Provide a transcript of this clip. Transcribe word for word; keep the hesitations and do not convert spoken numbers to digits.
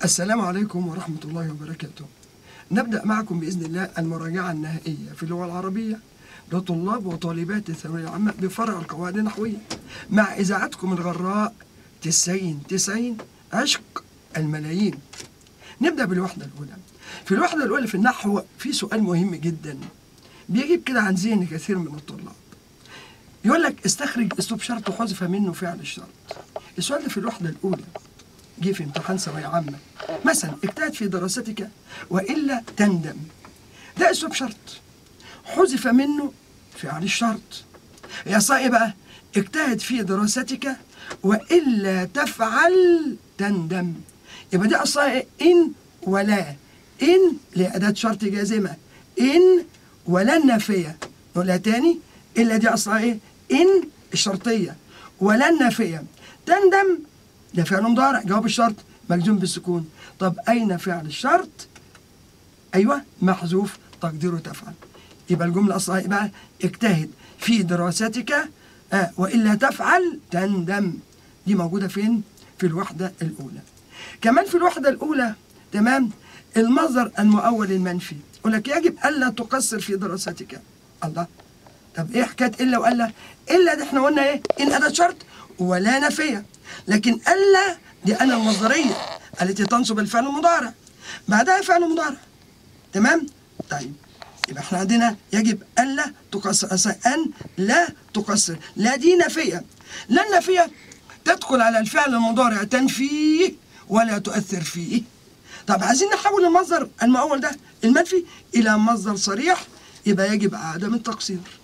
السلام عليكم ورحمة الله وبركاته. نبدأ معكم بإذن الله المراجعة النهائية في اللغة العربية لطلاب وطالبات الثانوية العامة بفرع القواعد النحوية مع إذاعتكم الغراء تسعين تسعين عشق الملايين. نبدأ بالوحدة الأولى. في الوحدة الأولى في النحو في سؤال مهم جدا بيجيب كده عن ذهن كثير من الطلاب. يقول لك استخرج اسلوب شرط وحذف منه فعل الشرط. السؤال ده في الوحدة الأولى جه في امتحان ثانوية عامة. مثلا اجتهد في دراستك وإلا تندم. ده اسلوب شرط حذف منه فعل الشرط. يا صاحبي بقى اجتهد في دراستك وإلا تفعل تندم. يبقى دي أصلها إيه؟ إن ولا. إن لأداة شرط جازمة، إن ولا النافية. نقولها تاني، إلا دي أصلها إيه؟ إن الشرطية ولا النافية. تندم ده فعل مضارع جواب الشرط مجزوم بالسكون. طب أين فعل الشرط؟ أيوه محذوف تقديره تفعل. يبقى الجملة أصلها إيه بقى؟ اجتهد في دراستك آه وإلا تفعل تندم. دي موجودة فين؟ في الوحدة الأولى. كمان في الوحدة الأولى تمام المصدر المؤول المنفي يقول لك يجب ألا تقصر في دراستك. الله، طب إيه حكاية إلا وألا؟ إلا دي إحنا قلنا إيه؟ إن أداة شرط ولا نافية، لكن ألا دي أنا المصدرية التي تنصب الفعل المضارع بعدها فعل مضارع. تمام؟ طيب يبقى احنا عندنا يجب ألا تقصر، أن لا تقصر. لا دي نافية. لا النافية تدخل على الفعل المضارع تنفيه ولا تؤثر فيه. طب عايزين نحول المصدر المؤول ده المنفي إلى مصدر صريح، يبقى يجب عدم التقصير.